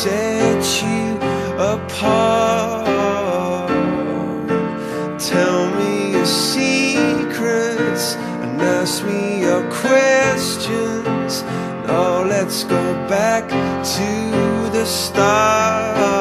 set you apart. Tell me your secrets and ask me your questions. Now let's go back to the start.